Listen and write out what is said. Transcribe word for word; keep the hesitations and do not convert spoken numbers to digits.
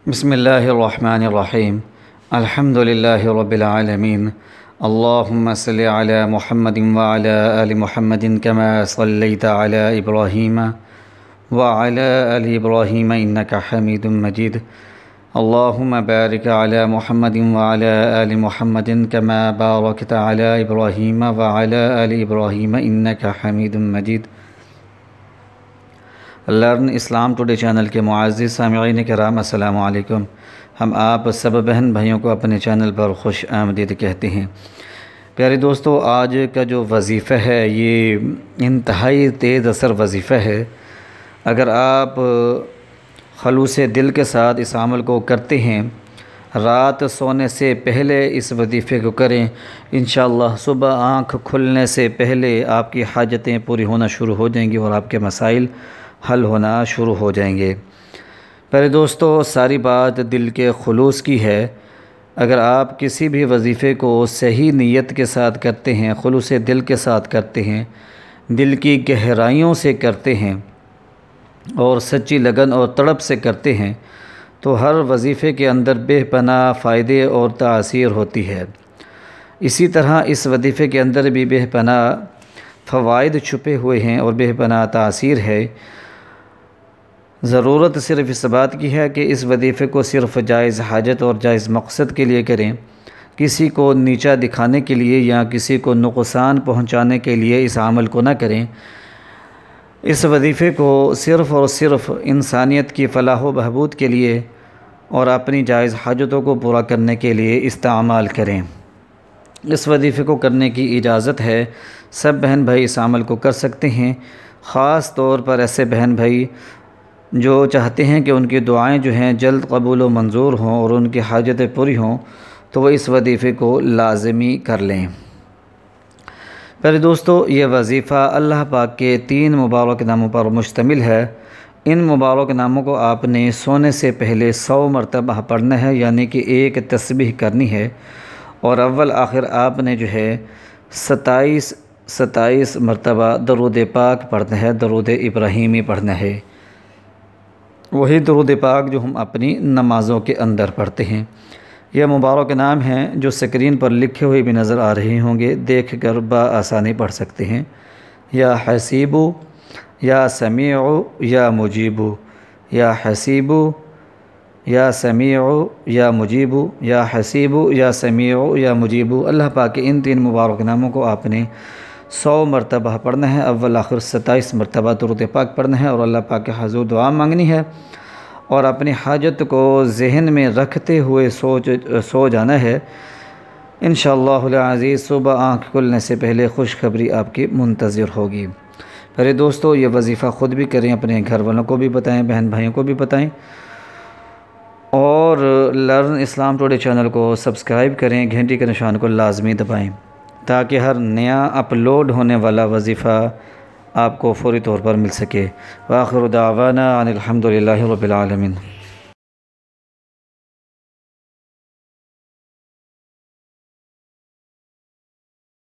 بسم اللہ الرحمن الرحیم الحمد للہ رب العالمین اللہم صلی علی محمد وعلی آل محمد کما صلیت علی ابراہیم وعلی آل ابراہیم انکا حمید مجید اللہم بارک علی محمد وعلی آل محمد کما بارکت علی ابراہیم وعلی آل ابراہیم انکا حمید مجید۔ لرن اسلام ٹوڈے چینل کے معزز سامعین کرام السلام علیکم۔ ہم آپ سب بہن بھائیوں کو اپنے چینل پر خوش آمدید کہتے ہیں۔ پیارے دوستو، آج کا جو وظیفہ ہے یہ انتہائی تیز اثر وظیفہ ہے۔ اگر آپ خلوص دل کے ساتھ اس عمل کو کرتے ہیں، رات سونے سے پہلے اس وظیفے کو کریں، انشاءاللہ صبح آنکھ کھلنے سے پہلے آپ کی حاجتیں پوری ہونا شروع ہو جائیں گی اور آپ کے مسائل حل ہونا شروع ہو جائیں گے۔ پہلے دوستو، ساری بات دل کے خلوص کی ہے۔ اگر آپ کسی بھی وظیفے کو صحیح نیت کے ساتھ کرتے ہیں، خلوص دل کے ساتھ کرتے ہیں، دل کی گہرائیوں سے کرتے ہیں اور سچی لگن اور تڑپ سے کرتے ہیں، تو ہر وظیفے کے اندر بے پناہ فائدے اور تاثیر ہوتی ہے۔ اسی طرح اس وظیفے کے اندر بھی بے پناہ فوائد چھپے ہوئے ہیں اور بے پناہ تاثیر ہے۔ ضرورت صرف اس بات کی ہے کہ اس وظیفے کو صرف جائز حاجت اور جائز مقصد کے لیے کریں، کسی کو نیچا دکھانے کے لیے یا کسی کو نقصان پہنچانے کے لیے اس عمل کو نہ کریں۔ اس وظیفے کو صرف اور صرف انسانیت کی فلاح و بہبود کے لیے اور اپنی جائز حاجتوں کو پورا کرنے کے لیے استعمال کریں۔ اس وظیفے کو کرنے کی اجازت ہے، سب بہن بھائی اس عمل کو کر سکتے ہیں۔ خاص طور پر ایسے بہن بھائی جو چاہتے ہیں کہ ان کی دعائیں جو ہیں جلد قبول و منظور ہوں اور ان کی حاجتیں پوری ہوں، تو وہ اس وظیفے کو لازمی کر لیں۔ پہلے دوستو، یہ وظیفہ اللہ پاک کے تین مبارک ناموں پر مشتمل ہے۔ ان مبارک ناموں کو آپ نے سونے سے پہلے سو مرتبہ پڑھنا ہے، یعنی کہ ایک تسبیح کرنی ہے، اور اول آخر آپ نے جو ہے ستائیس ستائیس مرتبہ درود پاک پڑھنا ہے، درود ابراہیمی پڑھنا ہے، وہی درود پاک جو ہم اپنی نمازوں کے اندر پڑھتے ہیں۔ یہ مبارک نام ہیں جو سکرین پر لکھے ہوئے بھی نظر آ رہے ہوں گے، دیکھ کر بآسانی پڑھ سکتے ہیں۔ یا حسیبو، یا سمیعو، یا مجیبو، یا حسیبو، یا سمیعو، یا مجیبو، یا حسیبو، یا سمیعو، یا مجیبو۔ اللہ پاک کے ان تین مبارک ناموں کو آپ نے سو مرتبہ پڑھنا ہے، اول آخر ستائیس مرتبہ درود پاک پڑھنا ہے اور اللہ پاک کے حضور دعا مانگنی ہے، اور اپنی حاجت کو ذہن میں رکھتے ہوئے سوچ سو جانا ہے۔ انشاءاللہ العزیز صبح آنکھ کھلنے سے پہلے خوشخبری آپ کی منتظر ہوگی۔ پہلے دوستو، یہ وظیفہ خود بھی کریں، اپنے گھر والوں کو بھی بتائیں، بہن بھائیوں کو بھی بتائیں، اور لرن اسلام ٹوڈے چینل کو سبسکرائب کریں، گھنٹی کے نشان کو لازمی دبائیں تاکہ ہر نیا اپلوڈ ہونے والا وظیفہ آپ کو فوری طور پر مل سکے۔ وآخر دعوانا ان الحمد للہ رب العالمین۔